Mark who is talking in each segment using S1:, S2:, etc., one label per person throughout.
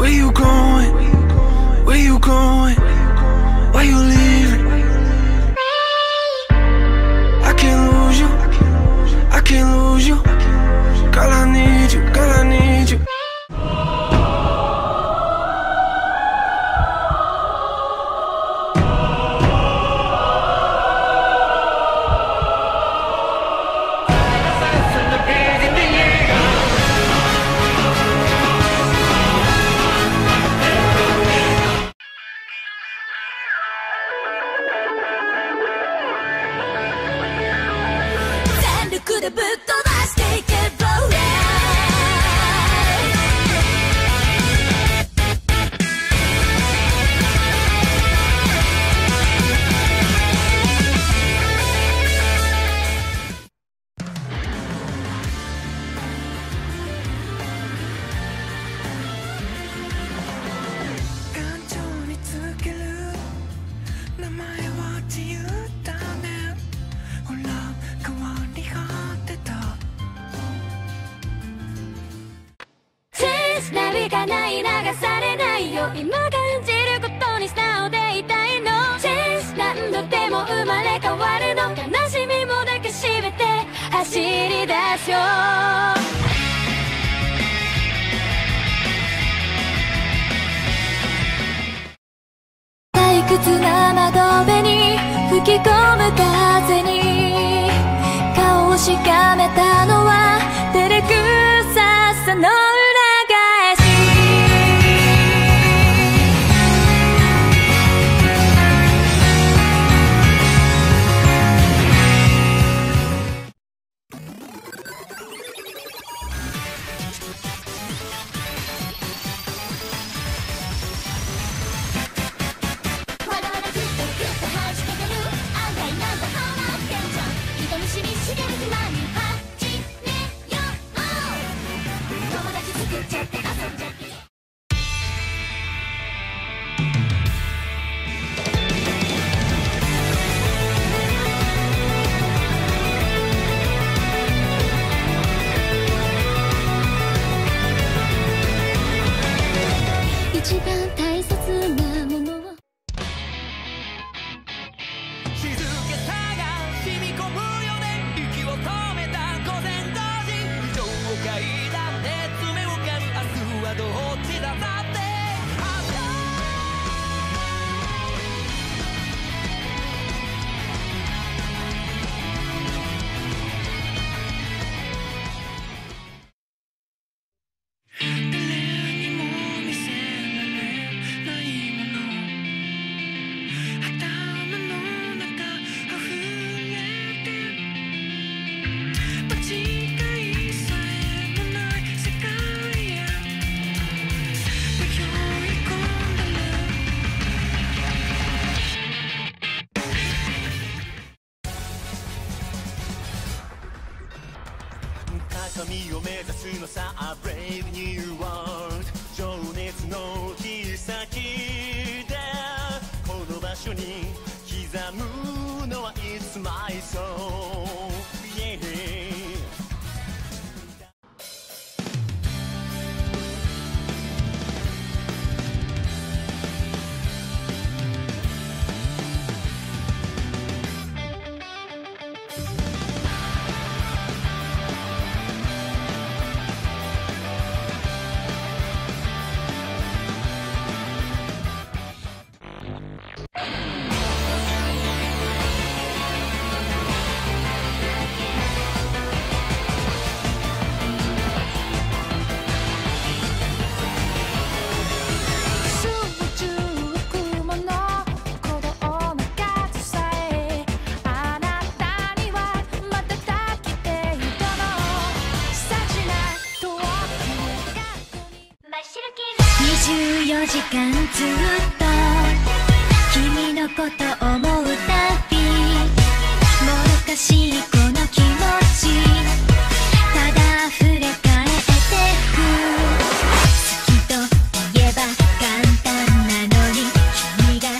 S1: Where you going? Where you going? Why you leaving? I can't lose you. I can't lose you. Girl, I need you. Girl, I need you.
S2: でぶっ飛ばしていけば
S1: 感情につける名前は自由だね。ほら変わり果てた。
S2: なびかない流されないよ今感じることに素直でいたいのチェンス何度でも生まれ変わるの悲しみも抱きしめて走り出すよ退屈な窓辺に吹き込む風に顔をしかめたのは照れくささの一番大切なものを
S3: 静けさが染み込むよね息を止めた午前5時情を嗅いだ熱目をかる明日はどっちだだって高みを目指すのさ A brave new world 情熱の切り裂きでこの場所に刻むのは It's my soul yeah
S2: 24時間ずっと君のこと思うたびもどかしいこの気持ちただ溢れ返ってく好きと言えば簡単なのに君が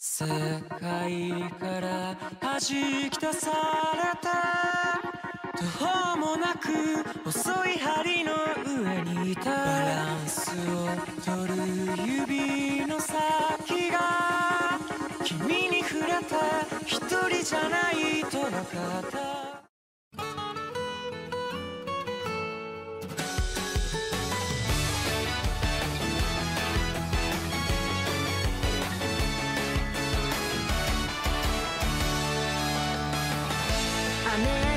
S1: 世界から弾き出された途方もなく細い針の上にいたバランスを取る指の先が君に触れた一人じゃないと分かった
S2: 雨